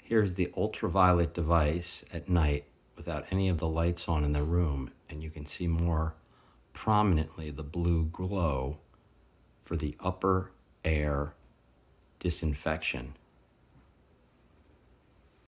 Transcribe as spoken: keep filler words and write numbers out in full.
Here's the ultraviolet device at night without any of the lights on in the room, and you can see more prominently the blue glow for the upper air disinfection.